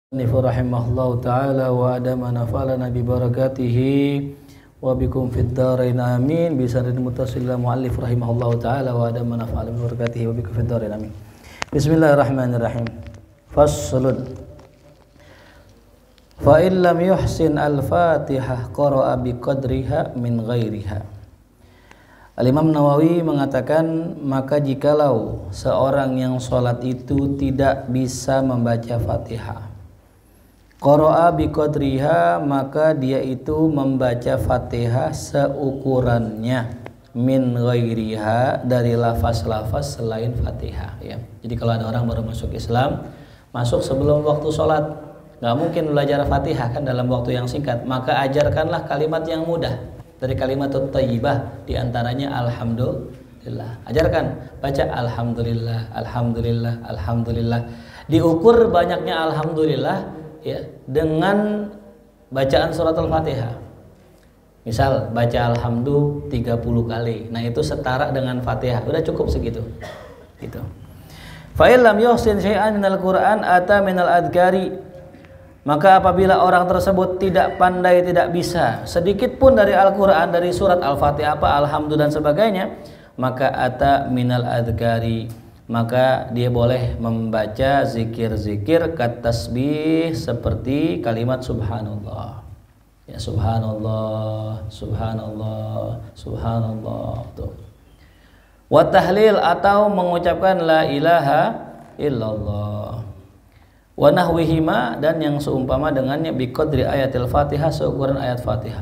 Nifu rahimahullahu ta'ala wa adama nafalana bi barakatihi wa bikum fid dharain amin bi sanadin muttasil muallif rahimahullahu ta'ala wa adama nafalana bi barakatihi wa bikum fid dharain amin. Bismillahirrahmanirrahim. Faslun. Fa in lam yuhsin al-Fatihah qara'a bi qadriha min ghairiha. Al-Imam Nawawi mengatakan, maka jikalau seorang yang sholat itu tidak bisa membaca Fatihah, qara'a biqadriha, maka dia itu membaca Fatihah seukurannya, min ghairiha, dari lafaz-lafaz selain Fatihah, ya. Jadi kalau ada orang baru masuk Islam, masuk sebelum waktu sholat, nggak mungkin belajar Fatihah kan dalam waktu yang singkat, maka ajarkanlah kalimat yang mudah dari kalimat thayyibah, diantaranya alhamdulillah. Ajarkan baca alhamdulillah, alhamdulillah, alhamdulillah. Diukur banyaknya alhamdulillah, ya, dengan bacaan surat al-Fatihah. Misal baca alhamdu 30 kali, nah itu setara dengan Fatihah, udah cukup segitu gitu. Fa illam yuhsin syai'an minal Qur'an ata minal adhkari, maka apabila orang tersebut tidak pandai, tidak bisa sedikit pun dari Al-Quran, dari surat Al-Fatihah, apa alhamdulillah dan sebagainya, maka ata minal adhkari, maka dia boleh membaca zikir-zikir katasbih, seperti kalimat subhanallah, ya, subhanallah, subhanallah, subhanallah tuh. Wa tahlil, atau mengucapkan la ilaha illallah. Wa nahwihima, dan yang seumpama dengannya, biqadri ayatil Fatihah, seukuran ayat Fatihah.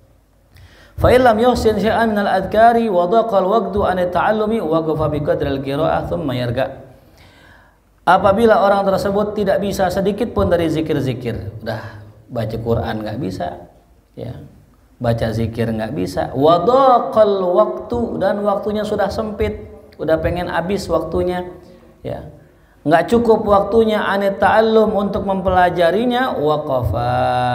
Fa illam yuhsin syai'an minal adhkari wa dhaqal waqtu an ta'allumi waqafa biqadril qira'ah thumma yarga. Apabila orang tersebut tidak bisa sedikit pun dari zikir-zikir, udah baca Quran nggak bisa, ya, baca zikir nggak bisa, wa dhaqal waqtu, dan waktunya sudah sempit, udah pengen habis waktunya, ya, nggak cukup waktunya anit ta'allum, untuk mempelajarinya, waqafa,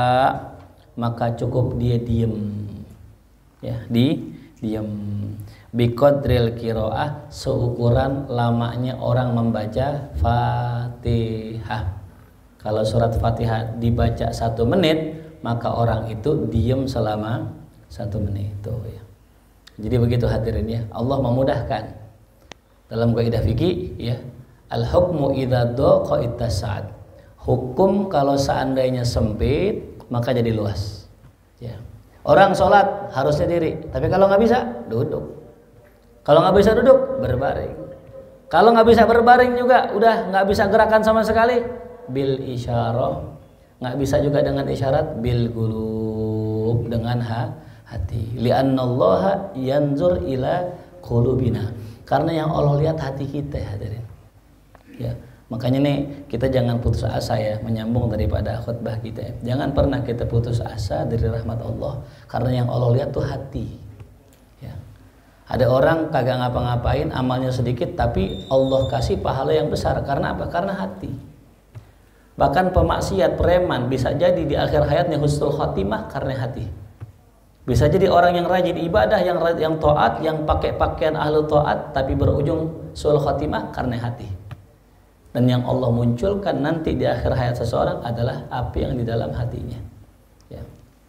maka cukup dia diem, ya, diem, biqadril qiraah, seukuran lamanya orang membaca Fatihah. Kalau surat Fatihah dibaca 1 menit, maka orang itu diem selama 1 menit tuh, ya. Jadi begitu hadirin, ya, Allah memudahkan dalam kaidah fikih, ya. Al-hukmu idza dhaqa ittasa'at. Hukum kalau seandainya sempit, maka jadi luas, ya. Orang sholat harusnya diri, tapi kalau nggak bisa, duduk. Kalau nggak bisa duduk, berbaring. Kalau nggak bisa berbaring juga, udah nggak bisa gerakan sama sekali, bil isyarah. Nggak bisa juga dengan isyarat, bil qulub, dengan hati. Li'annallaha yanzur ila qulubina, karena yang Allah lihat hati kita, hadirin. Ya, makanya nih kita jangan putus asa, ya, menyambung daripada khutbah kita, ya. Jangan pernah kita putus asa dari rahmat Allah, karena yang Allah lihat tuh hati, ya. Ada orang kagak ngapa-ngapain, amalnya sedikit, tapi Allah kasih pahala yang besar. Karena apa? Karena hati. Bahkan pemaksiat, preman, bisa jadi di akhir hayatnya husnul khotimah karena hati. Bisa jadi orang yang rajin ibadah, yang taat, yang pakai pakaian ahlu taat, tapi berujung suul khotimah karena hati. Dan yang Allah munculkan nanti di akhir hayat seseorang adalah api yang di dalam hatinya, ya.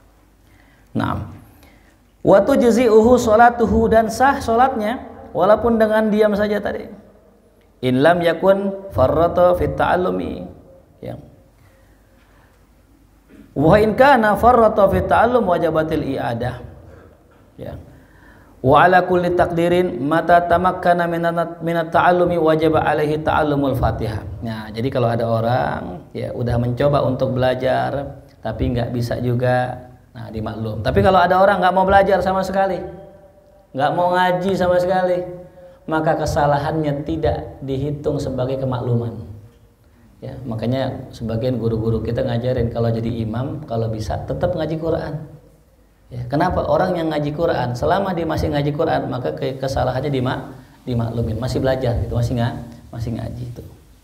Naam. Wa tujzi'uhu sholatuhu, dan sah sholatnya walaupun dengan diam saja tadi. In lam yakun farrata fit ta'allumi, ya. Wa in kana farrata fit ta'allum wajabatil i'adah, ya. Wa ala kulli taqdirin mata tamakkana minat ta'allumi wajib alaihi ta'allumul Fatihah. Nah, jadi kalau ada orang, ya, udah mencoba untuk belajar tapi nggak bisa juga, nah, dimaklum. Tapi kalau ada orang nggak mau belajar sama sekali, nggak mau ngaji sama sekali, maka kesalahannya tidak dihitung sebagai kemakluman, ya. Makanya sebagian guru-guru kita ngajarin kalau jadi imam, kalau bisa tetap ngaji Quran. Ya, kenapa? Orang yang ngaji Quran, selama dia masih ngaji Quran, maka kesalahannya dimaklumin, masih belajar gitu, masih ngaji itu.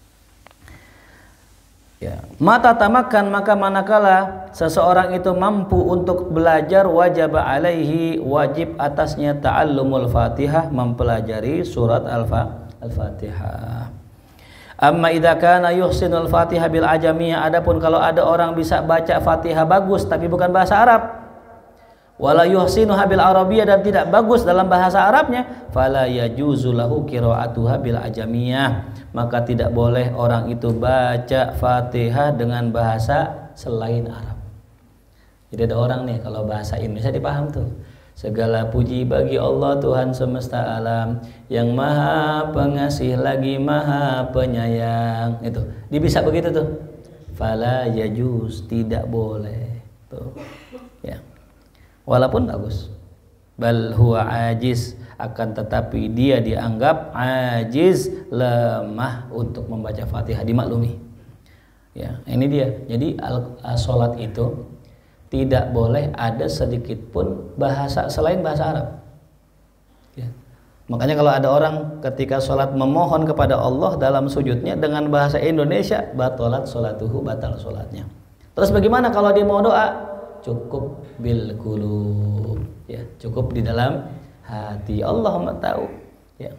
Ya, mata tamakan, maka manakala seseorang itu mampu untuk belajar, wajib alaihi, wajib atasnya ta'allumul Fatihah, mempelajari surat Al-Fatihah. Amma idza kana yuhsinul Fatihah bil ajamiyah, adapun kalau ada orang bisa baca Fatihah bagus tapi bukan bahasa Arab, wala yuhsinuha bil arabiyyah, dan tidak bagus dalam bahasa Arabnya, fala yajuzu lahu qiraatuha bil ajamiyah, maka tidak boleh orang itu baca Fatihah dengan bahasa selain Arab. Jadi ada orang nih kalau bahasa Indonesia dipaham tuh. Segala puji bagi Allah Tuhan semesta alam, yang maha pengasih lagi maha penyayang. Itu dia bisa begitu tuh. Fala yajuz, tidak boleh tuh. Ya. Walaupun bagus. Bal huwa ajiz, akan tetapi dia dianggap ajiz, lemah untuk membaca Fatihah, dimaklumi. Ya, ini dia. Jadi salat itu tidak boleh ada sedikit pun bahasa selain bahasa Arab. Ya. Makanya kalau ada orang ketika sholat memohon kepada Allah dalam sujudnya dengan bahasa Indonesia, batalat sholatuhu, batal sholatnya. Terus bagaimana kalau dia mau doa? Cukup bil qulub, ya, cukup di dalam hati. Allah tahu. Ya.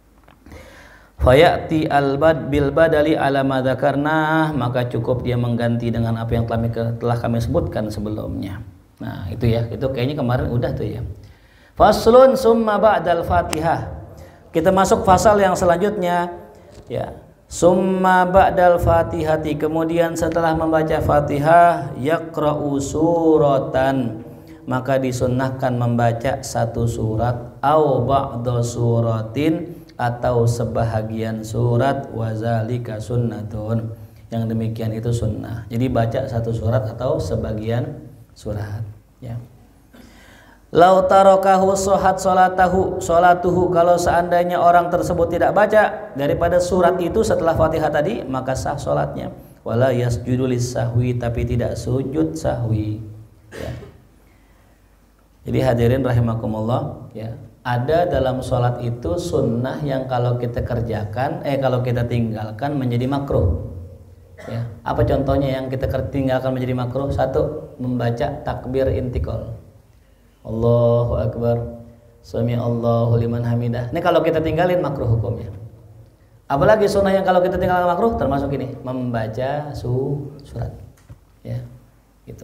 Fayati al-bad bil badali ala ma dzakarna, maka cukup dia mengganti dengan apa yang telah kami sebutkan sebelumnya. Nah, itu ya, itu kayaknya kemarin udah tuh ya. Faslun summa ba'dal Fatihah. Kita masuk fasal yang selanjutnya ya. Summa ba'dal Fatihati, kemudian setelah membaca Fatihah, yaqra'u suratan, maka disunnahkan membaca satu surat, au ba'da suratin, atau sebahagian surat, wazalika sunnatun, yang demikian itu sunnah. Jadi baca satu surat atau sebagian surat ya. Lau tarakahu shohat sholatuhu, kalau seandainya orang tersebut tidak baca daripada surat itu setelah Fatihah tadi, maka sah sholatnya. Wala yasjudu lis-sahwi, tapi tidak sujud sahwi ya. Jadi hadirin rahimakumullah ya, ada dalam sholat itu sunnah yang kalau kita kerjakan, kalau kita tinggalkan menjadi makruh ya. Apa contohnya yang kita tinggalkan menjadi makruh? Satu, membaca takbir intikal, Allahu Akbar, Sami Allahu liman hamidah. Ini kalau kita tinggalin makruh hukumnya. Apalagi sunnah yang kalau kita tinggalkan makruh, termasuk ini, membaca surat ya, gitu.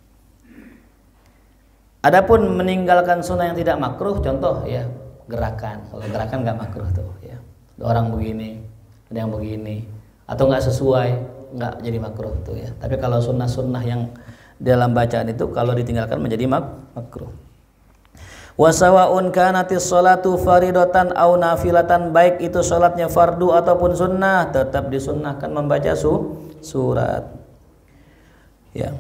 Adapun meninggalkan sunnah yang tidak makruh, contoh ya, gerakan. Kalau gerakan nggak makruh tuh ya. Orang begini, ada yang begini, atau nggak sesuai, nggak jadi makruh tuh ya. Tapi kalau sunnah-sunnah yang dalam bacaan itu kalau ditinggalkan menjadi makruh. Wasawaun kanatis sholatu faridatan au nafilatan, baik itu sholatnya fardu ataupun sunnah, tetap disunnahkan membaca surat ya.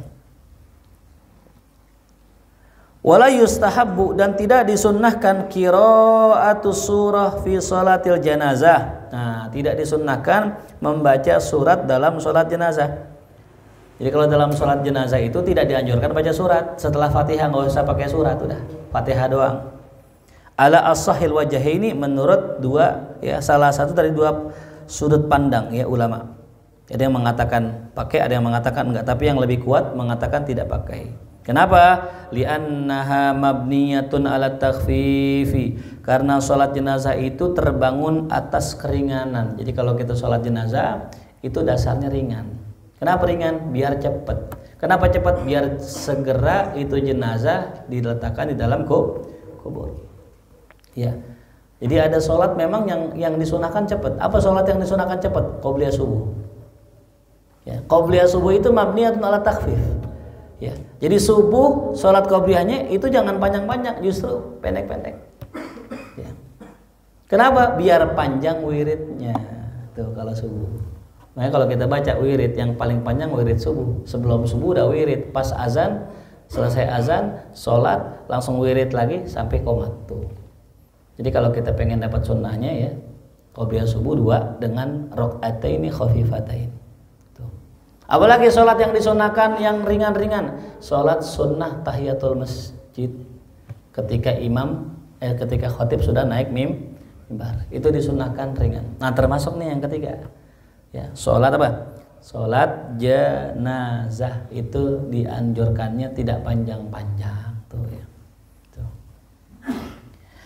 Wala yustahabbu, dan tidak disunnahkan qiraatus surah fi sholatil janazah. Nah, tidak disunnahkan membaca surat dalam sholat jenazah. Jadi kalau dalam sholat jenazah itu tidak dianjurkan baca surat. Setelah Fatihah nggak usah pakai surat, udah Fatihah doang. Ala as-sahil wajhaini, menurut dua ya, salah satu dari dua sudut pandang ya ulama. Ada yang mengatakan pakai, ada yang mengatakan enggak, tapi yang lebih kuat mengatakan tidak pakai. Kenapa? Li'annaha mabniyatun ala takhfifi, karena sholat jenazah itu terbangun atas keringanan. Jadi kalau kita sholat jenazah itu dasarnya ringan. Kenapa ringan? Biar cepat. Kenapa cepat? Biar segera itu jenazah diletakkan di dalam kubur. Ya. Jadi ada sholat memang yang disunahkan cepat. Apa sholat yang disunahkan cepat? Qobliyah subuh. Ya, qobliyah subuh itu mabniyatun ala takhfif. Ya, jadi subuh sholat qobliyahnya itu jangan panjang-panjang, justru pendek-pendek. Ya. Kenapa? Biar panjang wiridnya. Tuh kalau subuh. Makanya kalau kita baca wirid yang paling panjang wirid subuh. Sebelum subuh udah wirid, pas azan, selesai azan, sholat, langsung wirid lagi sampai qomat tuh. Jadi kalau kita pengen dapat sunnahnya ya, qobliyah subuh 2 dengan rakaataini khafifatain. Apalagi sholat yang disunahkan yang ringan-ringan, sholat sunnah tahiyatul masjid ketika ketika khatib sudah naik mimbar, itu disunahkan ringan. Nah termasuk nih yang ketiga ya, sholat apa? Sholat jenazah itu dianjurkannya tidak panjang-panjang tuh ya. Tuh.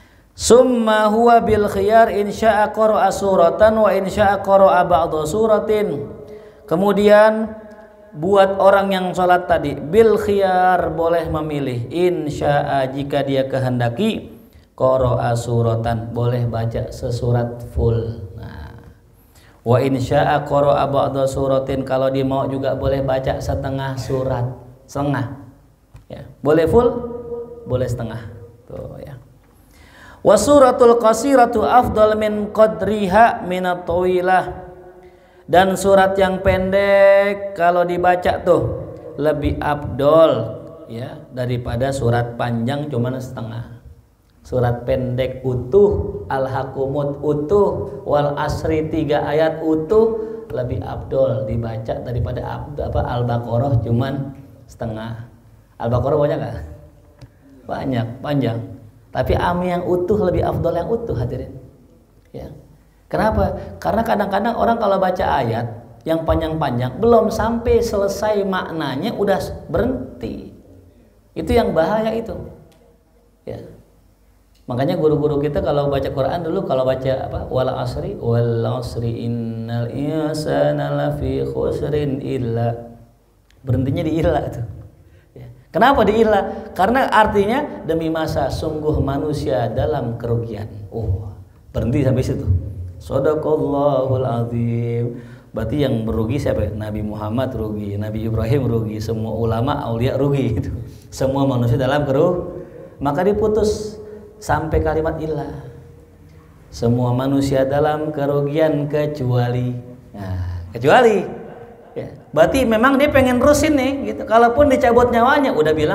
Summa huwa bil khiyar in syaa qara'a suratan wa in syaa qara'a ba'dha suratin. Kemudian buat orang yang sholat tadi bil khiyar boleh memilih, in syaa jika dia kehendaki, qara'a suratan boleh baca sesurat full. Nah, wa in syaa qara'a ba'dha suratin kalau dia mau juga boleh baca setengah surat, setengah. Ya, boleh full, boleh setengah. Tuh ya. Wasuratul qasiratu afdal min qadriha minat tawilah. Dan surat yang pendek kalau dibaca tuh lebih afdol ya daripada surat panjang cuman setengah. Surat pendek utuh, al-hakumut utuh, wal asri 3 ayat utuh lebih afdol dibaca daripada al-baqarah cuman setengah. Al-baqarah banyak enggak? Banyak, panjang. Tapi yang utuh lebih afdol yang utuh, hadirin. Ya. Kenapa? Karena kadang-kadang orang kalau baca ayat yang panjang-panjang belum sampai selesai maknanya udah berhenti. Itu yang bahaya itu. Ya. Makanya guru-guru kita kalau baca Quran dulu kalau baca wal asri innal insana lafi khusrin illa, berhentinya di illa itu. Kenapa diilah? Karena artinya demi masa sungguh manusia dalam kerugian. Oh, berhenti sampai situ. Shadaqallahul azim. Berarti yang merugi siapa? Nabi Muhammad rugi, Nabi Ibrahim rugi, semua ulama aulia rugi itu. Semua manusia dalam kerugian. Maka diputus sampai kalimat ilah. Semua manusia dalam kerugian kecuali. Nah, kecuali ya, berarti memang dia pengen terusin nih gitu. Kalaupun dicabut nyawanya udah bilang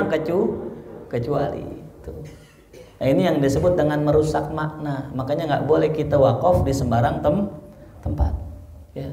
kecuali itu. Nah, ini yang disebut dengan merusak makna. Makanya nggak boleh kita wakaf di sembarang tempat. Ya.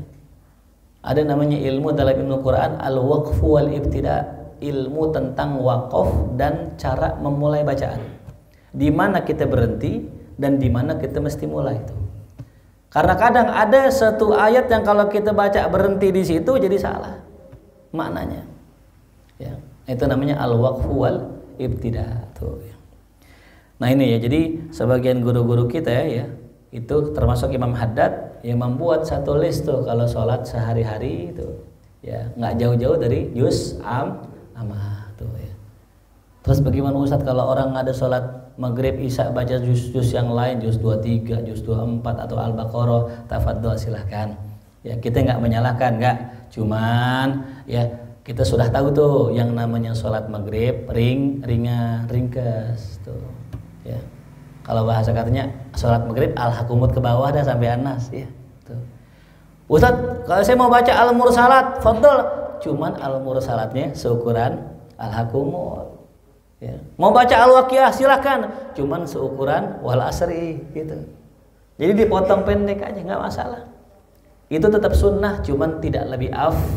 Ada namanya ilmu dalam ilmu Quran al-waqfu wal ibtida, ilmu tentang wakaf dan cara memulai bacaan. Di mana kita berhenti dan di mana kita mesti mulai itu. Karena kadang ada satu ayat yang kalau kita baca berhenti di situ jadi salah maknanya. Ya, itu namanya al-waqfu wal ibtida tuh. Ya. Nah ini ya, jadi sebagian guru-guru kita ya itu termasuk Imam Haddad yang membuat satu list tuh kalau sholat sehari-hari itu ya nggak jauh-jauh dari juz amah tuh ya. Terus bagaimana Ustadz kalau orang ada sholat Maghrib Isya baca juz-juz yang lain, juz 23, juz 24 atau Al-Baqarah, tafadhol silahkan. Ya, kita nggak menyalahkan, nggak. Cuman ya kita sudah tahu tuh yang namanya sholat Maghrib ringan, ringkas tuh. Ya. Kalau bahasa katanya sholat Maghrib al-hakumut ke bawah dah sampai Anas ya. Tuh. Ustadz, kalau saya mau baca al-mursalat, fadhol. Cuman al-mursalatnya seukuran al-hakumut. Ya. Mau baca al-waqiah silahkan, cuman seukuran wal asri gitu. Jadi dipotong pendek aja nggak masalah. Itu tetap sunnah, cuman tidak lebih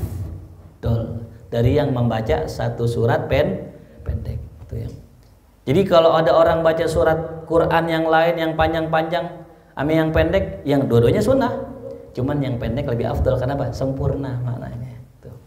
afdol dari yang membaca satu surat pendek. Itu ya. Jadi kalau ada orang baca surat Quran yang lain yang panjang-panjang, yang pendek, yang dua-duanya sunnah. Cuman yang pendek lebih afdol, kenapa? Sempurna maknanya. Tuh.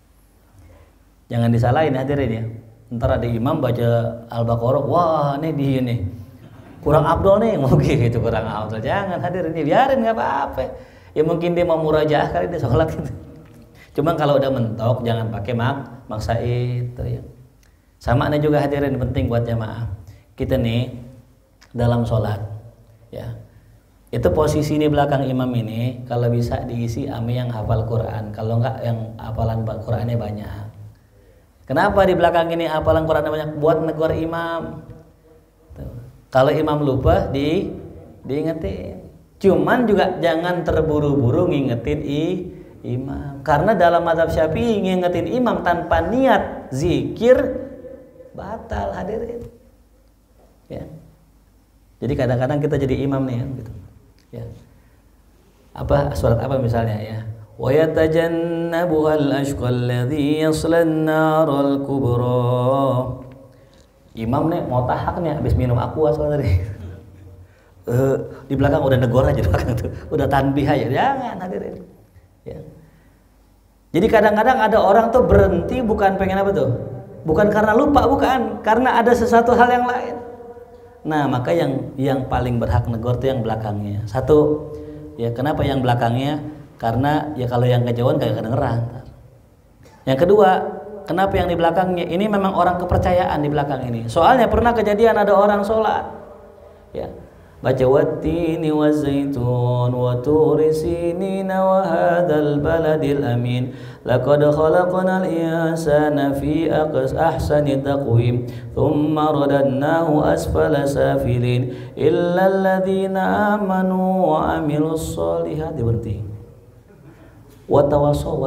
Jangan disalahin hadirin ya. Ntar ada imam baca Al-Baqarah, wah ini dia nih kurang afdol nih, mungkin gitu kurang afdol. Jangan hadirin, biarin nggak apa-apa. Ya mungkin dia mau murajaah kali dia sholat gitu. Cuma kalau udah mentok jangan pakai maksa itu ya. Sama nih juga hadirin penting buat jamaah. Kita nih dalam sholat ya. Itu posisi di belakang imam ini kalau bisa diisi ame yang hafal Quran, kalau enggak yang hafalan Qurannya banyak. Kenapa di belakang ini hafalan Quran banyak? Buat negor imam. Tuh. Kalau imam lupa diingetin. Cuman juga jangan terburu-buru ngingetin imam. Karena dalam mazhab Syafi'i ngingetin imam tanpa niat zikir batal hadirin. Ya. Jadi kadang-kadang kita jadi imam nih gitu. Ya. Surat apa misalnya ya? Wa yatajannabuhal ashqal ladzi yaslan naral kubra. Imam nih mau tahak nih habis minum aqua soalnya tadi. Di belakang udah negor aja di belakang tuh. Udah tanbih aja. Jangan hadirin. Ya. Jadi kadang-kadang ada orang tuh berhenti bukan pengen apa tuh? Bukan karena lupa, bukan, karena ada sesuatu hal yang lain. Nah, maka yang paling berhak negor itu yang belakangnya. Satu, ya kenapa yang belakangnya? Karena ya kalau yang kejauhan kayak kedengeran. Yang kedua, kenapa yang di belakangnya? Ini memang orang kepercayaan di belakang ini. Soalnya pernah kejadian ada orang sholat, ya baca wattini wazaitun wa turi sinina wa hadzal baladil amin laqad khalaqnal insana fi ahsani taqwim thumma radadnahu asfala safilin illa alladhina amanu wa amilus solihati. Berhenti. Watawaso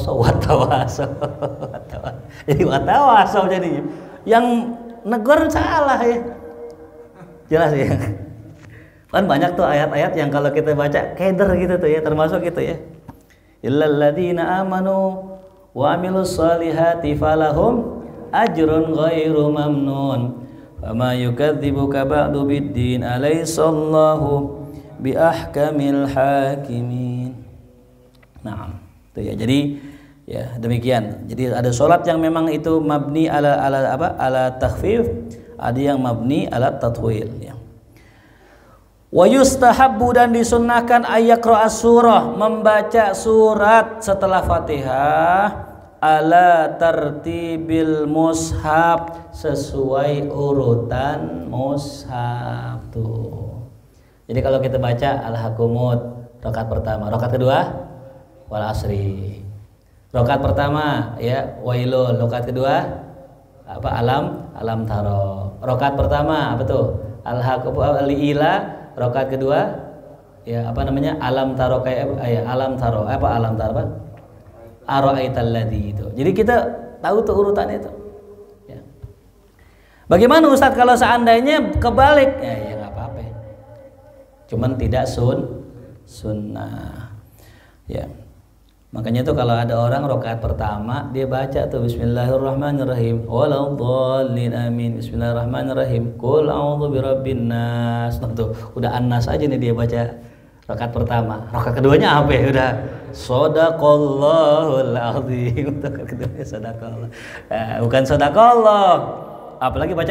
jadi watawaso jadinya. Yang negor salah ya. Jelas ya. Kan banyak tuh ayat-ayat yang kalau kita baca keder gitu tuh ya, termasuk gitu ya. Illal ladzina amanu wa amilus solihati falahum ajrun ghairu mamnun. Fama yukadzibuka ba'du biddin alaysallahu bi ahkamil hakimin. Nah, itu ya. Jadi ya demikian. Jadi ada sholat yang memang itu mabni ala takhfif, ada yang mabni ala tatwil ya. Wa yustahabbu dan disunnahkan ayaqra as-surah, membaca surat setelah Fatihah ala tartibil mushaf, sesuai urutan mushaf tuh. Jadi kalau kita baca al-hakumut rakaat pertama, rakaat kedua wal asri. Rakaat pertama ya wailul, rakaat kedua apa alam taro. Rakaat pertama apa tuh? Al-hakumut al-ila. Rakaat kedua ya apa namanya alam taro kayak ya alam taro apa alam taro apa ara'aital ladzi itu. Jadi kita tahu tuh urutannya itu ya. Bagaimana Ustadz kalau seandainya kebalik ya nggak apa-apa, cuman tidak sunnah ya. Makanya tuh kalau ada orang rakaat pertama dia baca tuh bismillahirrahmanirrahim waladdallin amin bismillahirrahmanirrahim qul a'udzu birabbin nas. Nah, tuh udah an-nas aja nih dia baca rakaat pertama. Rakaat keduanya apa ya? Udah shadaqallahul azim. Rakaat keduanya shadaqallah. Bukan shadaqallah. Apalagi baca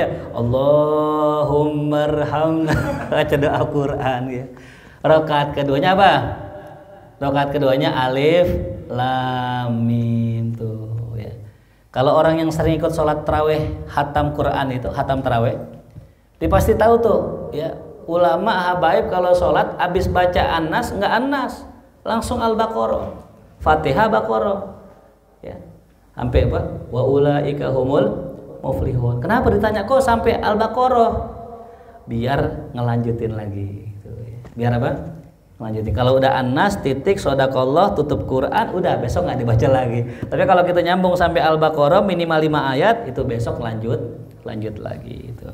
Allahummarhamna, baca doa Quran ya. Rakaat keduanya apa? Rakaat keduanya alif lam mim tuh ya. Kalau orang yang sering ikut sholat tarawih hatam Quran itu hatam tarawih, dia pasti tahu tuh ya. Ulama habaib kalau sholat habis baca an-nas nggak an-nas, langsung al-baqarah, Fatihah baqarah ya. Sampai apa? Wa ulaika humul muflihun. Kenapa ditanya kok sampai al-baqarah? Biar ngelanjutin lagi gitu ya. Biar apa? Lanjutin. Kalau udah an-nas titik shadaqallah tutup Quran udah besok nggak dibaca lagi. Tapi kalau kita nyambung sampai al-baqarah minimal 5 ayat itu besok lanjut lagi itu.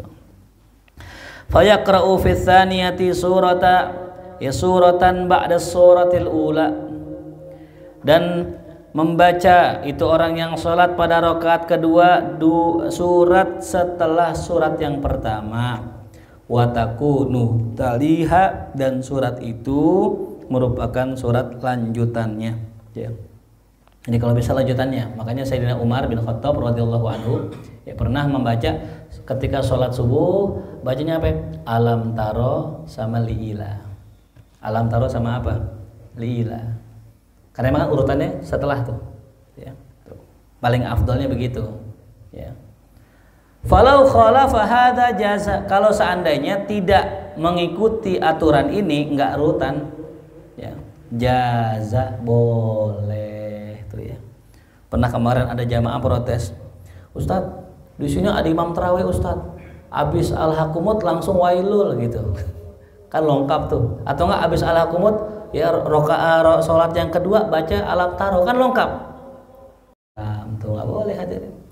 Fa yaqra'u fi tsaniyati suratan ba'da suratil ula, dan membaca itu orang yang sholat pada rakaat kedua surat setelah surat yang pertama. Watakunu taliha, dan surat itu merupakan surat lanjutannya ya. Jadi kalau bisa lanjutannya, makanya Sayyidina Umar bin Khattab radhiyallahu anhu ya pernah membaca ketika sholat subuh, bacanya apa? Alam taro sama liila. Alam taro sama apa? Liila. Karena memang urutannya setelah tuh ya. Tuh. Paling afdalnya begitu ya. Falau khalafa hadza jaza, kalau seandainya tidak mengikuti aturan ini enggak rutan ya, jaza boleh tuh ya. Pernah kemarin ada jamaah protes, Ustadz di sini ada imam tarawih Ustadz, abis al-hakumut langsung wailul gitu kan lengkap tuh, atau enggak abis al-hakumut ya rakaat sholat yang kedua baca alam taro kan lengkap. Tuh nggak boleh hadirin.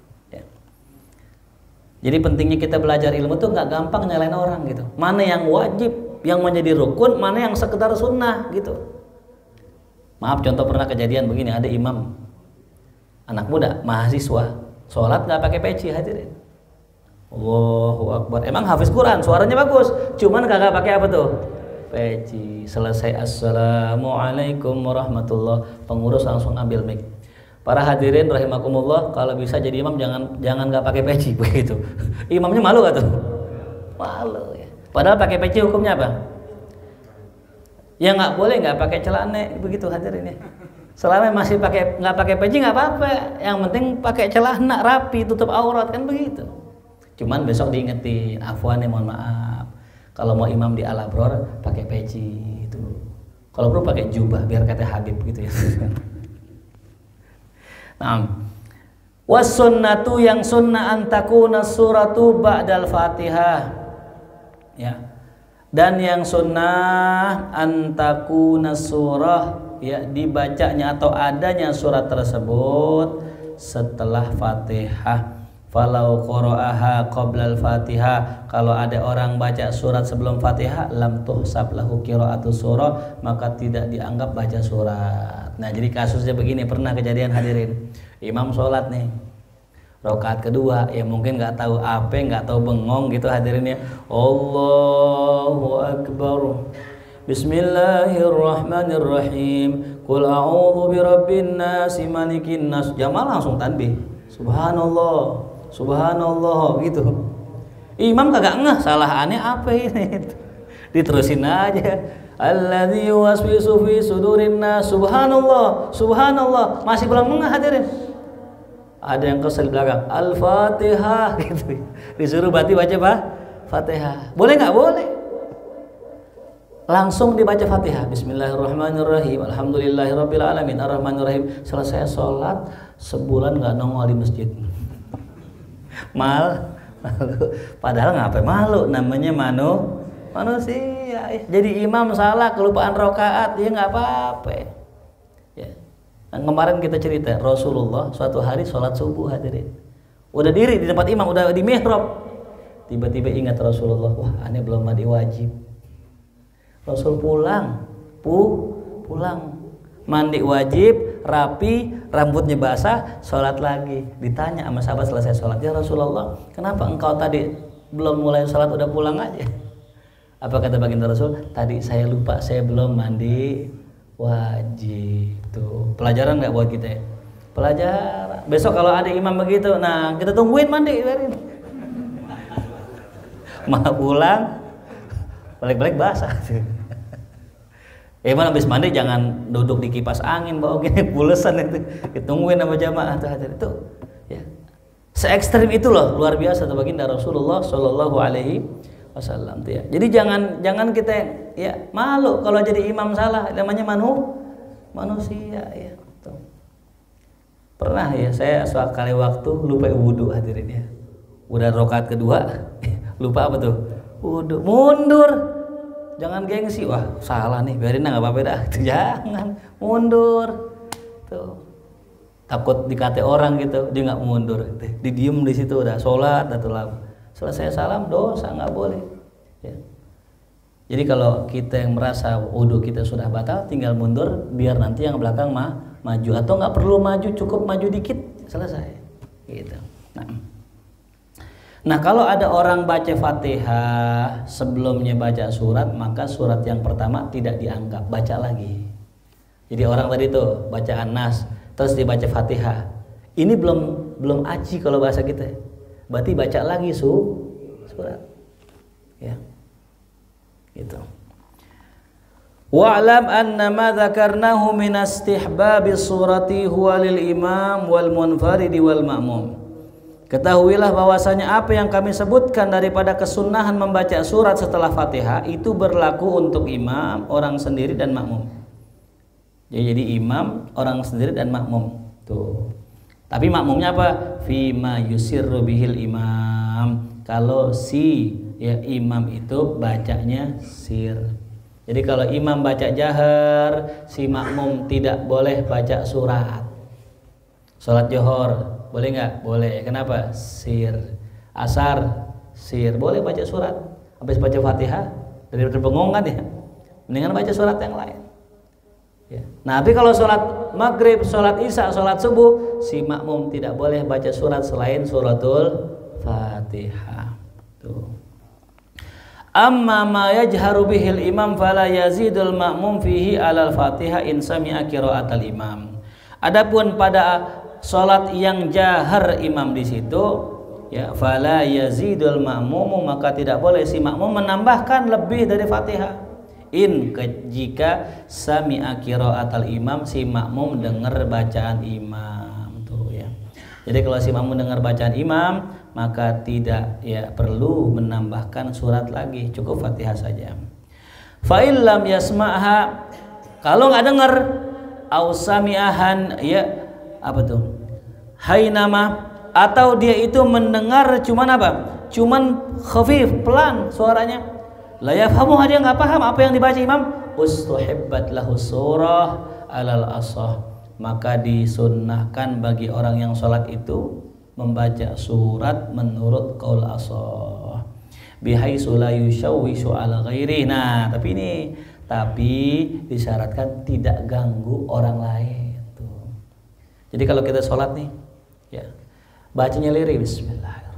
Jadi pentingnya kita belajar ilmu tuh nggak gampang nyalain orang gitu. Mana yang wajib, yang menjadi rukun, mana yang sekedar sunnah gitu. Maaf, contoh pernah kejadian begini, ada imam anak muda, mahasiswa, sholat nggak pakai peci hadirin. Allahu Akbar. Emang hafiz Quran, suaranya bagus, cuman kagak pakai apa tuh? Peci. Selesai assalamualaikum warahmatullah, pengurus langsung ambil mic. Para hadirin rahimakumullah, kalau bisa jadi imam jangan nggak pakai peci begitu. Imamnya malu gak tuh? Malu ya. Padahal pakai peci hukumnya apa? Ya nggak boleh nggak pakai celana, begitu hadirin ya. Selama masih nggak pakai peci nggak apa-apa. Yang penting pakai celana rapi, tutup aurat, kan begitu. Cuman besok diingetin, afwan ya, mohon maaf. Kalau mau imam di Al-Abror pakai peci itu. Kalau perlu pakai jubah biar kata Habib gitu ya. Nah, was sunnatu, yang sunnah antakuna suratu ba'dal Fatihah. Ya. Dan yang sunnah antakuna surah, ya, dibacanya atau adanya surat tersebut setelah Fatihah. Falau qara'aha qoblal Fatihah, kalau ada orang baca surat sebelum Fatihah, lam tuhsab lahu qira'atu surah, maka tidak dianggap baca surat. Nah, jadi kasusnya begini, pernah kejadian hadirin. Imam sholat nih, rakaat kedua, ya mungkin nggak tahu apa, nggak tahu bengong gitu hadirin ya. Allahu Akbar. Bismillahirrahmanirrahim. Qul a'udzu birabbin nas, malikin nas. Jamaah langsung tanbih. Subhanallah. Subhanallah gitu. Imam kagak ngeh salahannya apa ini. Diterusin aja. Alladzi yuwaswisu fi sudurin nas. Subhanallah, subhanallah. Masih belum ngeh hadirin. Ada yang kesel di belakang. Al-Fatihah gitu. Disuruh baca apa? Fatihah. Boleh nggak? Boleh. Langsung dibaca Fatihah. Bismillahirrahmanirrahim. Alhamdulillahirabbil alamin. Arrahmanirrahim. Selesai sholat, sebulan nggak nongol di masjid. Malu. Padahal ngapain malu, namanya manusia. Jadi imam salah, kelupaan rakaat, ya nggak apa-apa. Ya. Nah, kemarin kita cerita Rasulullah suatu hari sholat subuh hadirin. Udah diri di tempat imam, udah di mihrab. Tiba-tiba ingat Rasulullah, wah aneh belum mandi wajib. Rasul pulang, mandi wajib, rapi, rambutnya basah, sholat lagi. Ditanya sama sahabat selesai sholat, ya Rasulullah, kenapa engkau tadi belum mulai sholat udah pulang aja? Apa kata baginda Rasul? Tadi saya lupa, saya belum mandi wajib. Tuh pelajaran nggak buat kita ya? Pelajaran. Besok kalau ada imam begitu, nah kita tungguin mandi. Mau pulang, balik-balik basah. Mana habis mandi jangan duduk di kipas angin bawa gini pulesan itu. Ditungguin sama jamaah tuh hadir itu. Ya. Se-ekstrim itu loh, luar biasa tuh baginda Rasulullah Shallallahu alaihi wasallam tuh ya. Jadi jangan kita ya malu kalau jadi imam salah, namanya manusia ya. Tuh. Pernah ya saya sekali waktu lupa wudu hadirin ya. Udah rakaat kedua, lupa apa tuh? Wudu, mundur. Jangan gengsi, wah salah nih, biarin nggak apa-apa dah. Jangan mundur, tuh takut dikata orang gitu, dia nggak mundur, di diem di situ udah sholat, atau selesai salam dosa nggak boleh. Ya. Jadi kalau kita yang merasa wudu kita sudah batal, tinggal mundur, biar nanti yang belakang maju, atau nggak perlu maju, cukup maju dikit, selesai. Gitu. Nah kalau ada orang baca Fatihah sebelumnya baca surat, maka surat yang pertama tidak dianggap, baca lagi. Jadi orang tadi tuh baca An-Nas terus dibaca Fatihah, ini belum aji kalau bahasa kita, berarti baca lagi surat, ya, gitu. Wa'lam anna ma dzakarnahu min istihbabi surati huwa lil imam wal munfaridi wal ma'mum. Ketahuilah bahwasanya apa yang kami sebutkan daripada kesunahan membaca surat setelah Fatihah itu berlaku untuk imam, orang sendiri dan makmum. Jadi imam, orang sendiri dan makmum. Tuh. Tapi makmumnya apa? Fima yusirru bihil imam. Kalau imam itu bacanya sir. Jadi kalau imam baca jahar, si makmum tidak boleh baca surat. Salat Johor boleh nggak? Boleh. Kenapa? Sir. Asar sir. Boleh baca surat. Habis baca Fatihah dari bengong kan ya. Mendingan baca surat yang lain. Ya. Nah, tapi kalau sholat maghrib, sholat isya, sholat subuh, si makmum tidak boleh baca surat selain suratul Fatihah. Tuh. Amma ma yajharu bihil imam fala yazidul makmum fihi alal Fatihah in sami'a qira'atal imam. Adapun pada sholat yang jahar imam di situ, ya fala yazidul ma'mum, maka tidak boleh si makmum menambahkan lebih dari Fatihah. Jika sami'a qiraatal imam, si makmum dengar bacaan imam tuh ya. Jadi kalau si makmum dengar bacaan imam, maka tidak ya perlu menambahkan surat lagi, cukup Fatihah saja. Fa illam yasma'ha, kalau nggak dengar, au sami'ahan ya apa tuh? Hainama, atau dia itu mendengar cuman apa? Cuman khafif, pelan suaranya. La yafhamu, dia nggak paham apa yang dibaca imam. Ustuhibbat lahu surah alal asah, maka disunnahkan bagi orang yang sholat itu membaca surat menurut qaul asah. Bihaitsu la yushawwishu ala ghairi. Nah, tapi disyaratkan tidak ganggu orang lain tuh. Jadi kalau kita sholat nih, ya bacanya lirik, bismillahirrahmanirrahim,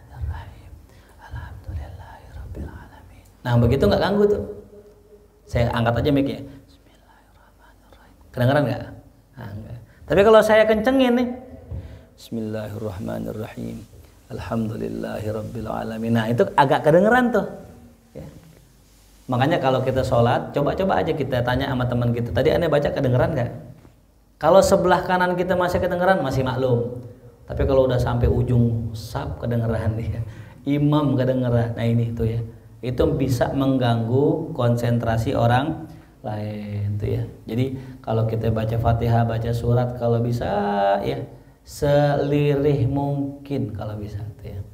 alhamdulillahirabbil alamin. Nah, begitu nggak ganggu tuh. Saya angkat aja mic-nya. Bismillahirrahmanirrahim. Kedengeran nggak? Nah, enggak. Tapi kalau saya kencengin nih, bismillahirrahmanirrahim, alhamdulillahirabbil alamin. Nah, itu agak kedengeran tuh. Ya. Makanya kalau kita sholat, coba-coba aja kita tanya sama teman kita, tadi aneh baca kedengeran nggak? Kalau sebelah kanan kita masih kedengeran, masih maklum. Tapi kalau udah sampai ujung saf kedengeran ya, imam kedengeran, nah ini tuh ya, itu bisa mengganggu konsentrasi orang lain tuh ya. Jadi kalau kita baca Fatihah, baca surat, kalau bisa ya selirih mungkin kalau bisa tuh ya.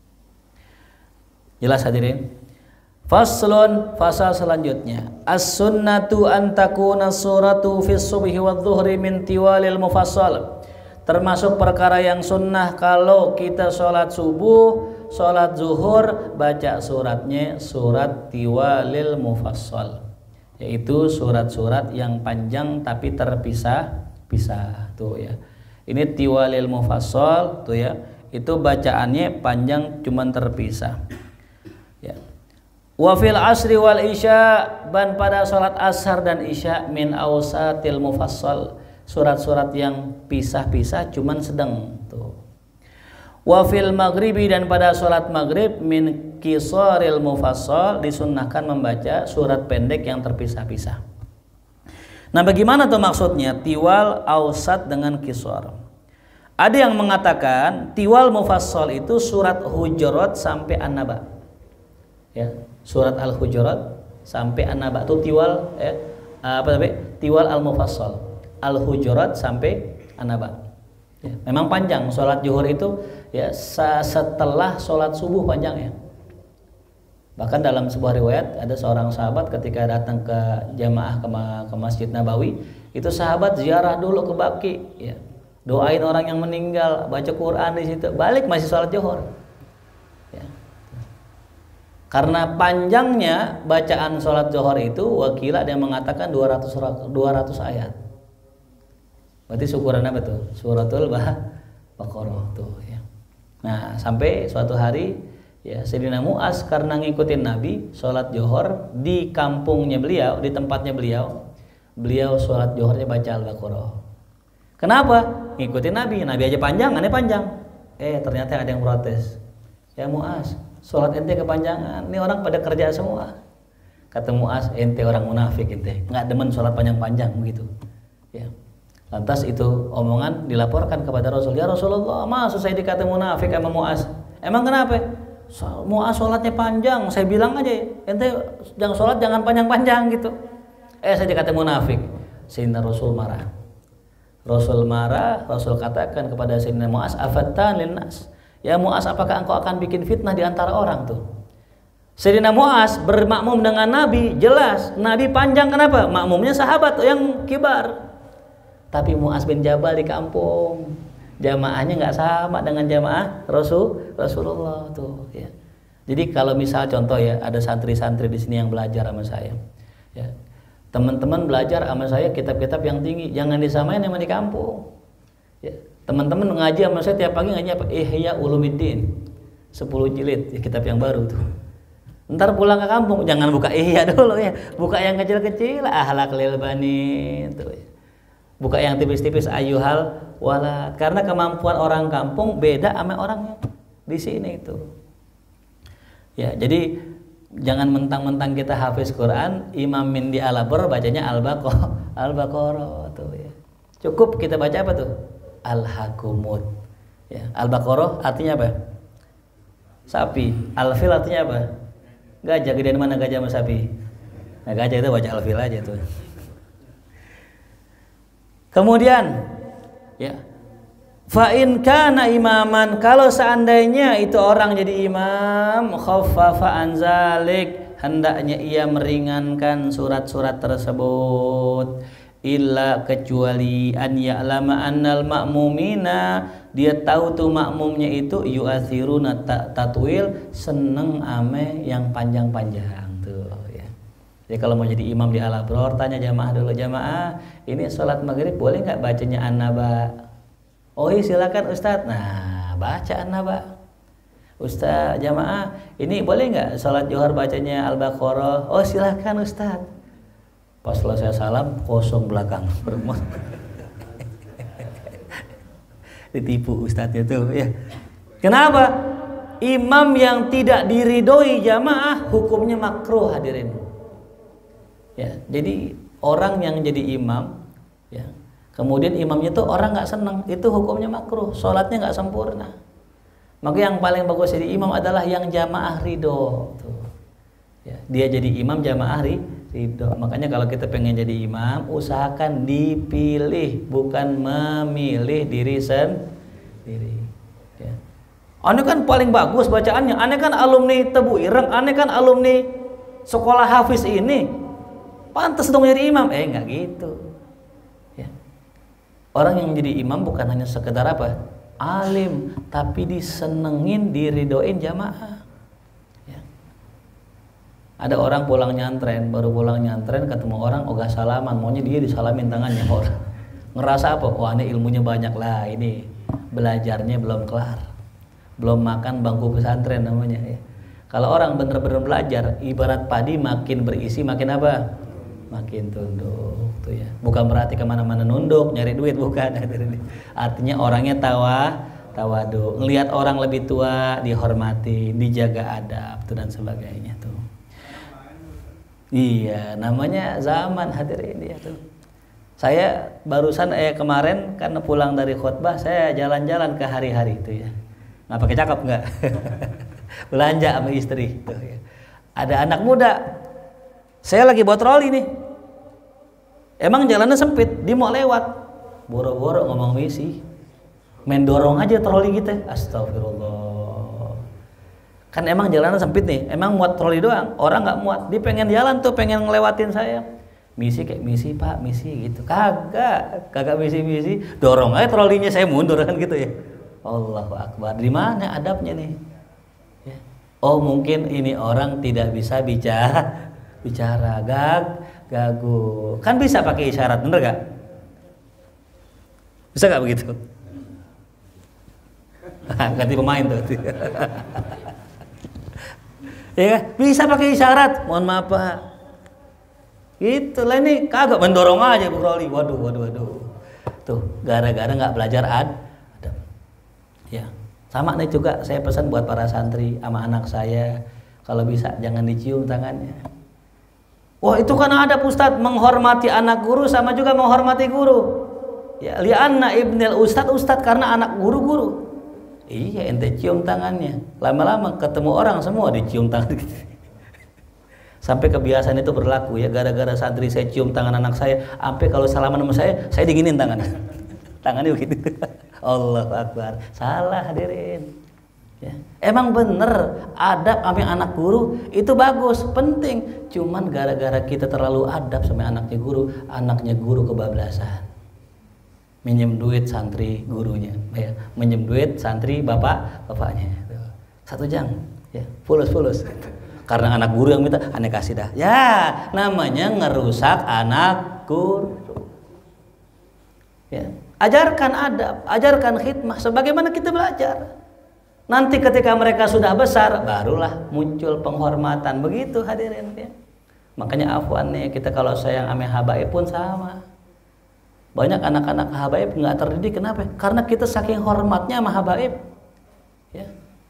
Jelas hadirin? Faslun, fasal selanjutnya. As-sunnatu an takuna suratu fis subhi wadh-dhuhri min tiwalil mufassal. Termasuk perkara yang sunnah kalau kita sholat subuh, sholat zuhur, baca suratnya surat tiwalil mufassal, yaitu surat-surat yang panjang tapi terpisah-pisah tuh ya. Ini tiwalil mufassal tuh ya, itu bacaannya panjang cuman terpisah ya. Wa fil asri wal isya, dan pada salat ashar dan isya min awsatil mufassal, surat-surat yang pisah-pisah cuman sedang tuh. Wa fil maghribi, dan pada salat maghrib min qisaril mufassal, disunnahkan membaca surat pendek yang terpisah-pisah. Nah, bagaimana tuh maksudnya tiwal, ausat dengan qisar? Ada yang mengatakan tiwal mufassal itu surat Hujurat sampai An-Naba. Ya, surat Al-Hujurat sampai An-Naba itu tiwal ya, tiwal al-mufassal. Al-Hujurat sampai An-Naba. Ya, memang panjang sholat zuhur itu ya, setelah sholat subuh panjang ya. Bahkan dalam sebuah riwayat ada seorang sahabat ketika datang ke jamaah ke Masjid Nabawi, itu sahabat ziarah dulu ke Baqi ya. Doain orang yang meninggal, baca Quran di situ, balik masih sholat zuhur. Ya. Karena panjangnya bacaan sholat zuhur itu, wakila ada yang mengatakan 200 ayat. Berarti syukuran apa tuh? Suratul Baqarah tuh ya. Nah, sampai suatu hari ya Sayyidina Mu'az karena ngikutin Nabi sholat zuhur di kampungnya beliau, di tempatnya beliau sholat zuhurnya baca Al-Baqarah. Kenapa? Ngikutin Nabi aja panjang, aneh panjang. Ternyata ada yang protes. Ya Mu'az, sholat ente kepanjangan, ini orang pada kerja semua. Kata Mu'az, ente orang munafik, ente nggak demen sholat panjang-panjang begitu ya. Lantas itu omongan dilaporkan kepada Rasul. Ya Rasulullah, masa saya dikata munafik sama Mu'az? Emang kenapa? Mu'az sholatnya panjang, saya bilang aja ente jangan sholat jangan panjang-panjang gitu. Saya dikata munafik. Sayyidina Rasul marah. Rasul katakan kepada Sayyidina Mu'az, afattan linnas. Ya Mu'az, apakah engkau akan bikin fitnah di antara orang tuh? Sayyidina Mu'az bermakmum dengan Nabi, jelas Nabi panjang, kenapa? Makmumnya sahabat yang kibar. Tapi Mu'az bin Jabal di kampung, jamaahnya nggak sama dengan jamaah Rasulullah tuh ya. Jadi kalau misal contoh ya, ada santri-santri di sini yang belajar sama saya ya, teman-teman belajar sama saya kitab-kitab yang tinggi, jangan disamain sama di kampung ya. Teman-teman ngaji sama saya tiap pagi ngaji apa? Ihya Ulumuddin 10 jilid ya, kitab yang baru tuh. Ntar pulang ke kampung jangan buka Ihya dulu ya, buka yang kecil-kecil, Ahlak lil Banin tuh ya. Buka yang tipis-tipis, ayyuhal walad. Karena kemampuan orang kampung beda sama orang di sini itu. Ya, jadi jangan mentang-mentang kita hafiz Quran, imamin di Al-Abr bacanya Al-Baqarah tuh ya. Cukup kita baca apa tuh? Al-Hakumut. Ya, Al-Baqarah artinya apa? Sapi. Al-Fil artinya apa? Gajah. Gedean mana gajah sama sapi? Nah, gajah itu baca Al-Fil aja tuh. Kemudian ya, fa in kana imaman, kalau seandainya itu orang jadi imam, khaffafa an zalik, hendaknya ia meringankan surat-surat tersebut, illa kecuali an ya'lama annal ma'mumina, dia tahu tuh makmumnya itu yu'athiruna tatwil, seneng ame yang panjang-panjang tuh ya. Jadi kalau mau jadi imam di Al-Abrar, tanya jamaah dulu, jamaah ini sholat maghrib boleh nggak bacanya An-Naba? Oh iya silakan Ustadz. Nah baca An-Naba. Ustadz, jamaah ini boleh nggak sholat Johar bacanya Al-Baqarah? Oh silakan Ustadz. Pas selesai salam kosong belakang. Ditipu Ustadznya tuh ya. Kenapa? Imam yang tidak diridhoi jamaah hukumnya makruh hadirin. Ya, jadi orang yang jadi imam, ya, kemudian imamnya tuh orang nggak senang, itu hukumnya makruh, sholatnya nggak sempurna. Maka yang paling bagus jadi imam adalah yang jamaah ridho. Tuh. Ya, dia jadi imam jamaah ridho. Makanya kalau kita pengen jadi imam, usahakan dipilih, bukan memilih diri sendiri. Ya. Ane kan paling bagus bacaannya, ane kan alumni Tebu Ireng, ane kan alumni sekolah hafiz ini. Pantas dong jadi imam, nggak gitu. Ya. Orang yang jadi imam bukan hanya sekedar apa? Alim, tapi disenengin, diridoin jamaah. Ya. Ada orang pulang nyantren, baru pulang nyantren ketemu orang ogah salaman, maunya dia disalamin tangannya orang. Ngerasa apa? Wah ini ilmunya banyak lah, ini belajarnya belum kelar, belum makan bangku pesantren namanya. Ya. Kalau orang bener-bener belajar, ibarat padi makin berisi makin apa? Makin tunduk tuh ya. Bukan berarti kemana-mana nunduk nyari duit, bukan. Artinya orangnya tawadu, ngelihat orang lebih tua dihormati, dijaga adab tuh dan sebagainya tuh. Iya, namanya zaman hadirin dia tuh. Saya barusan kemarin karena pulang dari khutbah, saya jalan-jalan ke hari-hari itu ya. Nggak pakai cakep nggak? Belanja sama istri tuh ya. Ada anak muda. Saya lagi bawa troli nih. Emang jalannya sempit, dia mau lewat. Boro-boro ngomong misi. Main dorong aja troli gitu. Astagfirullah. Kan emang jalannya sempit nih. Emang muat troli doang. Orang nggak muat. Dia pengen jalan tuh, pengen ngelewatin saya. Misi kayak misi Pak, misi gitu. Kagak misi. Dorong aja trolinya, saya mundur kan gitu ya. Allahu Akbar. Di mana adabnya nih? Ya. Oh mungkin ini orang tidak bisa bicara gagu. Kan bisa pakai isyarat, bener gak? Bisa gak begitu? Ganti pemain tuh. Ya, bisa pakai isyarat. Mohon maaf Pak. Gitu lah, ini kagak mendorong aja Bu Roli. Waduh. Tuh, gara-gara nggak belajar adab. Ya, sama nih juga saya pesan buat para santri sama anak saya, kalau bisa jangan dicium tangannya. Wah itu kan adab Ustadz, menghormati anak guru sama juga menghormati guru. Ya, li'anna ibnil ustadz karena anak guru. Iya, ente cium tangannya. Lama-lama ketemu orang semua dicium tangan. Sampai kebiasaan itu berlaku ya, gara-gara santri saya cium tangan anak saya, sampai kalau salaman sama saya diginin tangannya. Tangannya begitu. Allahu Akbar. Salah hadirin. Ya. Emang bener adab sama anak guru itu bagus, penting. Cuman gara-gara kita terlalu adab sama anaknya guru kebablasan. Minjem duit santri gurunya, ya. Minjem duit santri bapaknya. 1 jam, ya. Fulus. Karena anak guru yang minta, aneh kasih dah. Ya, namanya ngerusak anak guru. Ya. Ajarkan adab, ajarkan khidmah sebagaimana kita belajar. Nanti ketika mereka sudah besar, barulah muncul penghormatan. Begitu hadirin ya. Makanya afwan nih, kita kalau sayang ame habaib pun sama. Banyak anak-anak habaib nggak terdidik, kenapa? Karena kita saking hormatnya sama habaib. Ya.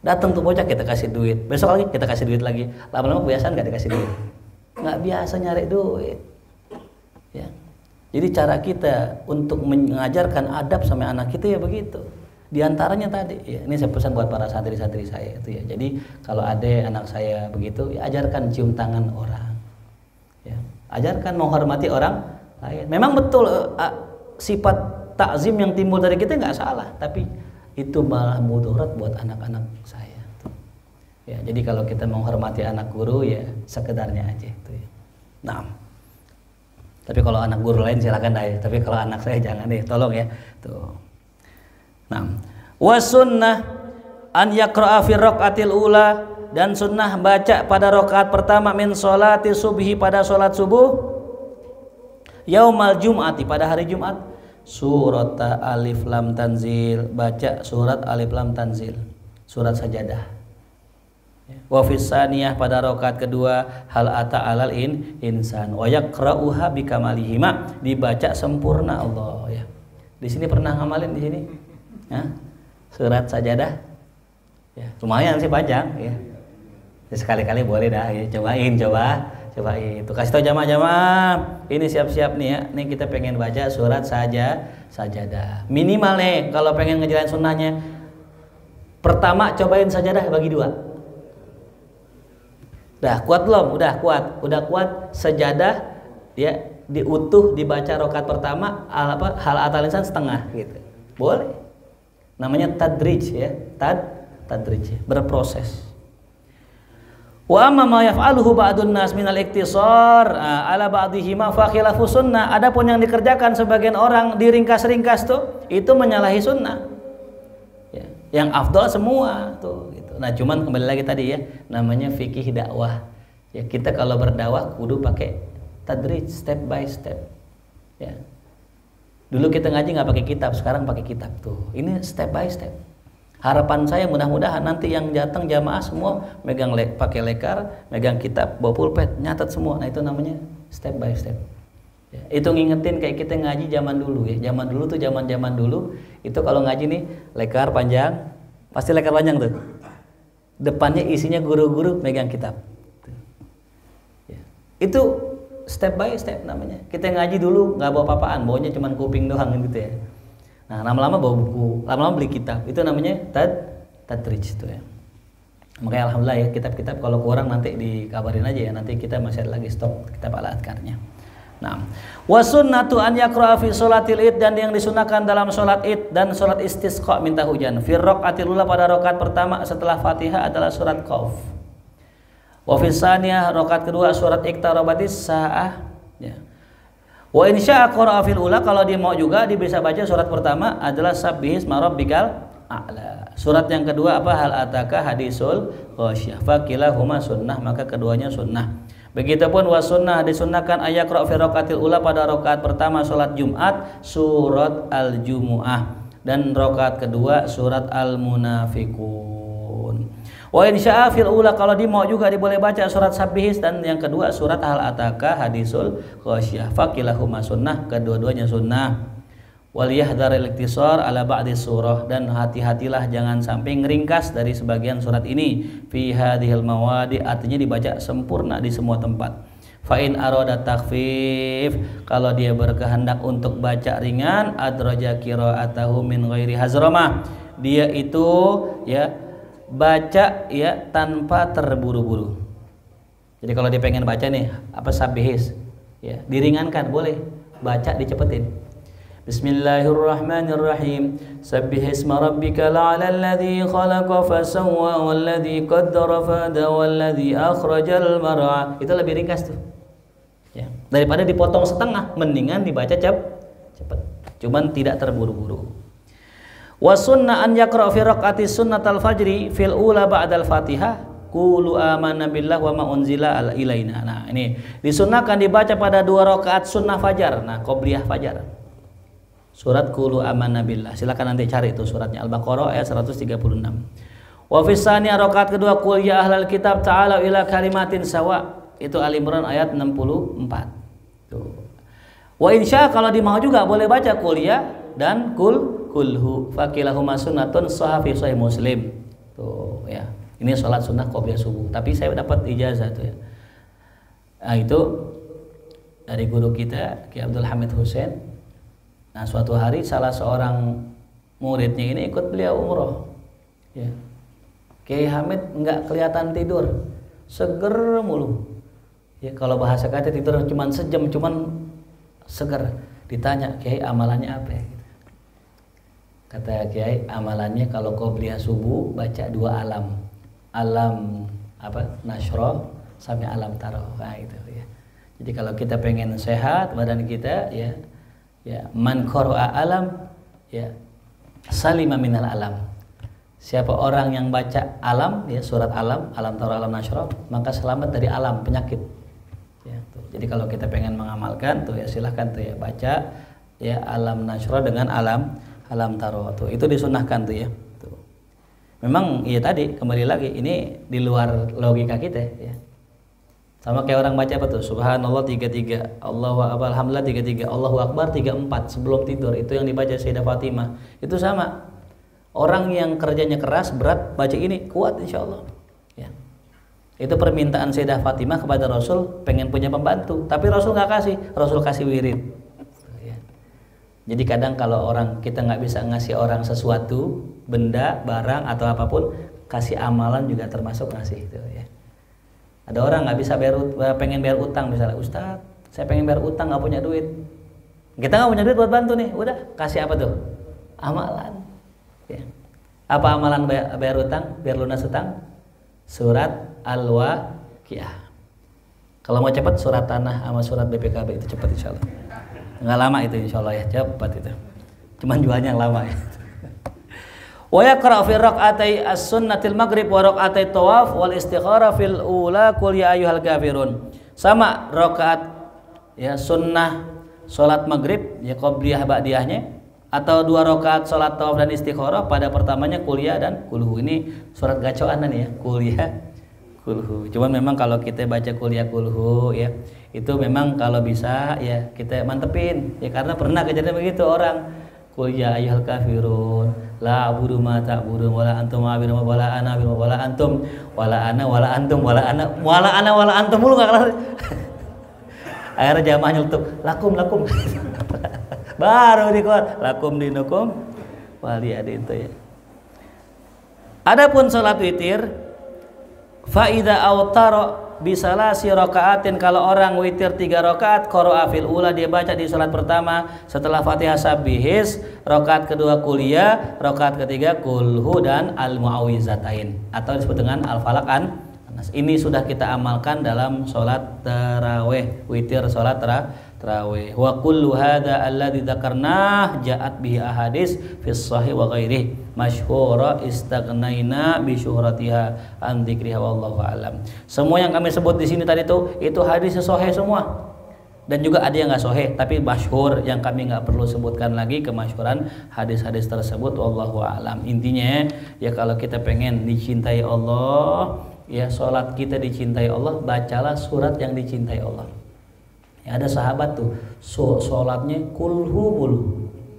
Datang tuh bocah kita kasih duit, besok lagi kita kasih duit lagi. Lama-lama kebiasaan nggak dikasih duit, nggak biasa nyari duit. Ya. Jadi cara kita untuk mengajarkan adab sama anak kita ya begitu. Di antaranya tadi, ya, ini saya pesan buat para santri-santri saya itu ya. Jadi kalau ada anak saya begitu, ya ajarkan cium tangan orang, ya. Ajarkan menghormati orang lain. Memang betul sifat takzim yang timbul dari kita nggak salah, tapi itu malah mudarat buat anak-anak saya. Ya, jadi kalau kita menghormati anak guru ya sekedarnya aja itu ya. Nah, tapi kalau anak guru lain silakan dah ya. Tapi kalau anak saya jangan deh, tolong ya. Tuh. Nah, wasunnah an yaqra'a fi raqatil ula, dan sunnah baca pada rakaat pertama min sholati subhi, pada sholat subuh, yaumal jum'ati, pada hari Jumat, surat alif lam tanzil, baca surat alif lam tanzil, surat sajadah. Wa fis saniyah, pada rakaat kedua, hal ata alal insan wa yaqra'uha bikamalihima, dibaca sempurna Allah ya. Di sini pernah ngamalin di sini? Ya, surat sajadah. Ya, lumayan sih panjang ya. Sekali-kali boleh dah ya, cobain itu. Kasih tahu jamaah-jamaah, ini siap-siap nih ya. Nih kita pengen baca surat sajadah. Minimal nih kalau pengen ngejalanin sunnahnya. Pertama cobain sajadah bagi 2. Dah kuat belum? Udah kuat. Sajadah ya diutuh dibaca rakaat pertama hal atal insan setengah gitu. Boleh. Namanya tadrij ya, tadrij, berproses. Wa amma ma yaf'aluhu ba'dun nas minal iktisar ala ba'dihima fa khilafu sunnah. Adapun yang dikerjakan sebagian orang diringkas-ringkas tuh itu menyalahi sunnah. Ya, yang afdal semua tuh gitu. Nah, cuman kembali lagi tadi ya, namanya fikih dakwah. Ya, kita kalau berdakwah kudu pakai tadrij, step by step. Ya. Dulu kita ngaji nggak pakai kitab, sekarang pakai kitab tuh. Ini step by step. Harapan saya mudah-mudahan nanti yang datang jamaah semua megang pakai lekar, megang kitab, bawa pulpen, nyatat semua. Nah itu namanya step by step. Ya, itu ngingetin kayak kita ngaji zaman dulu ya. Zaman dulu tuh zaman dulu itu kalau ngaji nih lekar panjang, pasti lekar panjang tuh. Depannya isinya guru-guru megang kitab. Ya. Itu step by step namanya. Kita ngaji dulu nggak bawa apa-apaan, bawanya cuma kuping doang gitu ya. Nah, lama-lama bawa buku, lama-lama beli kitab. Itu namanya tadrij itu ya. Makanya alhamdulillah ya, kitab-kitab kalau kurang nanti dikabarin aja ya. Nanti kita masih ada lagi stok kitab al-adkarnya. Nah, wasunnatu an yaqra'a fi sholatil id, dan yang disunahkan dalam sholat id dan sholat istisqa minta hujan. Fi raqatil ula, pada rakaat pertama setelah Fatihah adalah surat Qauf. Wa fi tsaniyah, rakaat kedua surat Iqtarabatis Saah ya. Wa in syaa qara'a fil ula, kalau dia mau juga dia bisa baca surat pertama adalah Sabbihisma rabbikal a'la. Surat yang kedua apa? Hal ataka hadisul ghasyiyah. Fakilahuma sunnah, maka keduanya sunnah. Begitupun wa sunnah, disunnahkan ayaqra' fi raqatil ula, pada rakaat pertama salat Jumat surat Al-Jumu'ah, dan rakaat kedua surat Al-Munafiqun. Wa in syaa fil ula, kalau dia mau juga dia boleh baca surat Sabbihis, dan yang kedua surat Hal Ataka hadisul ghasyiyah. Fakilahuma sunnah, kedua-duanya sunnah. Wal yahdharil iktisar ala ba'di surah, dan hati-hatilah jangan sampai ngeringkas dari sebagian surat ini. Fi hadhil mawadi, artinya dibaca sempurna di semua tempat. Fa in arada takhfif, kalau dia berkehendak untuk baca ringan, adraja qira'atahu min ghairi hazramah, dia itu ya baca ya tanpa terburu-buru. Jadi kalau dia pengen baca nih apa Sabbihis ya, diringankan boleh, baca dicepetin. Bismillahirrahmanirrahim. Sabbihisma rabbikal a'la alladzi khalaqa fasawwa walladzi qaddara fahada walladzi akhrajal mar'a. Itu lebih ringkas tuh. Ya, daripada dipotong setengah, mendingan dibaca cepat. Cuman tidak terburu-buru. Wa sunnah an yaqra' fi raq'ati sunnatal fajri fil ula ba'dal Fatihah qulu amanna billah wa ma unzila ilaina. Nah, ini disunnahkan dibaca pada 2 rakaat sunnah fajar. Nah, qobliyah fajar. Surat qulu amanna billah. Silakan nanti cari itu suratnya, Al-Baqarah ayat 136. Wa fi tsaniyah, rakaat kedua qul ya ahlal kitab ta'ala ila kalimatin sawa. Itu Ali Imran ayat 64. Tuh. Wa insya, kalau dimau juga boleh baca qul ya dan kulhu fakilahuma sunnatun sahafi sahih Muslim. Tuh ya. Ini sholat sunnah qobliyah subuh. Tapi saya dapat ijazah tuh ya. Nah, itu dari guru kita Ki Abdul Hamid Hussein. Nah, suatu hari salah seorang muridnya ini ikut beliau umroh. Ya. Kiai Hamid nggak kelihatan tidur, seger mulu. Ya, kalau bahasa kata tidur cuman sejam, cuman seger. Ditanya, Kiai amalannya apa? Kata Kiai, amalannya kalau qobliyah subuh baca 2 alam. Alam Nasroh sampai alam taroh. Nah, itu ya. Jadi kalau kita pengen sehat badan kita ya man qara'a alam ya salima minal alam. Siapa orang yang baca alam ya surat alam taroh alam nasroh maka selamat dari alam penyakit. Ya, tuh. Jadi kalau kita pengen mengamalkan tuh ya silahkan tuh ya baca ya alam nasroh dengan alam taroh tuh itu disunahkan tuh ya. Memang iya tadi kembali lagi ini di luar logika kita ya. Sama kayak orang baca apa tuh? Subhanallah 33, Allahu akbar, alhamdulillah 33, Allahu akbar 34 sebelum tidur. Itu yang dibaca Sayyidah Fatimah. Itu sama. Orang yang kerjanya keras, berat baca ini kuat insyaallah. Ya. Itu permintaan Sayyidah Fatimah kepada Rasul pengen punya pembantu, tapi Rasul nggak kasih. Rasul kasih wirid. Ya. Jadi kadang kalau kita nggak bisa ngasih orang sesuatu, benda, barang atau apapun, kasih amalan juga termasuk ngasih itu ya. Ada orang nggak bisa pengen bayar utang misalnya, Ustaz, saya pengen bayar utang nggak punya duit. Kita nggak punya duit buat bantu nih, udah kasih apa tuh? Amalan. Ya. Apa amalan bayar utang, biar lunas utang? Surat Al-Waqiah. Kalau mau cepat surat tanah sama surat BPKB itu cepat insya Allah. Nggak lama itu insya Allah ya, cepat itu. Cuman jualnya yang lama ya. Wa yaqra fi raq'atay as-sunnatil maghrib wa raq'atay tawaf wal istikhara fil ula qul ya ayyuhal kafirun. Sama rakaat ya sunnah salat maghrib ya qobliyah ba'diyahnya atau 2 rakaat salat tawaf dan istikharah pada pertamanya kuliah dan kulhu. Ini surat gacoan nih ya, kuliah kulhu. Cuman memang kalau kita baca kuliah kulhu ya itu memang kalau bisa ya kita mantepin ya karena pernah kejadian begitu orang Qul ya ayyuhal kafirun la a'budu ma ta'budun wala antum a'budu wala ana a'budu wala antum wala ana wala antum wala ana wala antum mulu enggak kelar. Akhirnya jamaah nyeletuk lakum baru dikeluar lakum dinukum wali adin itu ya. Adapun salat witir fa idza autara bisalasi rakaatin, kalau orang witir 3 rakaat qara'a fil ula, dia baca di salat pertama setelah Fatihah sabihis, rakaat kedua kuliah, rakaat ketiga kulhu dan al-muawwizatain atau disebut dengan al-falaq an-nas. Ini sudah kita amalkan dalam salat tarawih, witir salat tarawih. Wa kullu hadza alladzi dzakarnah ja'at bihi ahadits fis sahih wa ghairihi masyhura istaghnaina bi syuhratiha an dzikriha wallahu alam. Semua yang kami sebut di sini tadi itu hadis sahih semua. Dan juga ada yang enggak sahih tapi masyhur yang kami enggak perlu sebutkan lagi kemasyhuran hadis-hadis tersebut wallahu alam. Intinya ya kalau kita pengen dicintai Allah, ya salat kita dicintai Allah, bacalah surat yang dicintai Allah. Ya, ada sahabat tuh sholatnya kulhu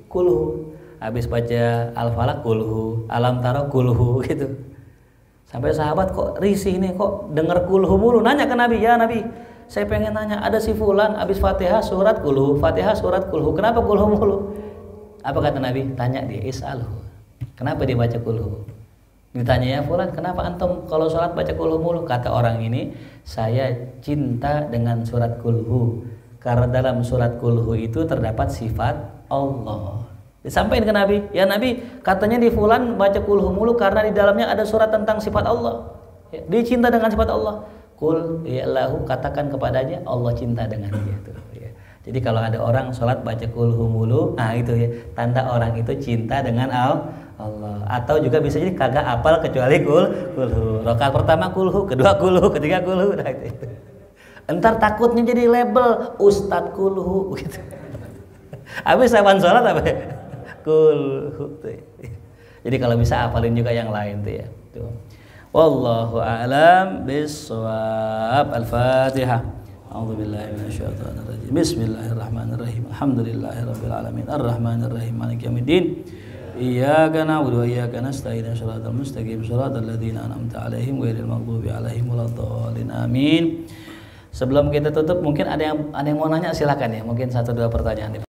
habis baca al-falaq kulhu, alam taro kulhu gitu. Sampai sahabat kok risih nih kok denger kulhu mulu, nanya ke Nabi, ya Nabi saya pengen nanya, ada si fulan habis Fatihah surat kulhu, kenapa kulhu mulu? Apa kata Nabi? Tanya dia, is'alhu, kenapa dia baca kulhu? Ditanya, ya fulan kenapa antum kalau sholat baca kulhu mulu? Kata orang ini, saya cinta dengan surat kulhu karena dalam surat kulhu itu terdapat sifat Allah. Disampaikan ke Nabi, ya Nabi katanya di fulan baca kulhu mulu karena di dalamnya ada surat tentang sifat Allah. Ya, dia cinta dengan sifat Allah. Kul ya lahu, katakan kepadanya Allah cinta dengan dia tuh. Ya. Jadi kalau ada orang sholat baca kulhu mulu, nah itu ya tanda orang itu cinta dengan Allah. Atau juga bisa jadi kagak apal kecuali kulhu. Rakaat pertama kulhu, kedua kulhu, ketiga kulhu, nah itu. Entar takutnya jadi label Ustadz kulhu gitu. Habis saban sholat apa? Kulhu. Jadi kalau bisa hafalin juga yang lain tuh ya. Tuh. Wallahu a'lam bissawab. Al-Fatihah. A'udzubillahi minasyaitonir rajim. Bismillahirrahmanirrahim. Alhamdulillahirabbil alamin. Arrahmanirrahim. Maliki yaumiddin. Iyyaka na'budu wa iyyaka nasta'in shiratal mustaqim shiratal ladzina an'amta 'alaihim ghairil maghdubi 'alaihim waladdallin. Amin. Sebelum kita tutup mungkin ada yang mau nanya silakan ya. Mungkin 1-2 pertanyaan.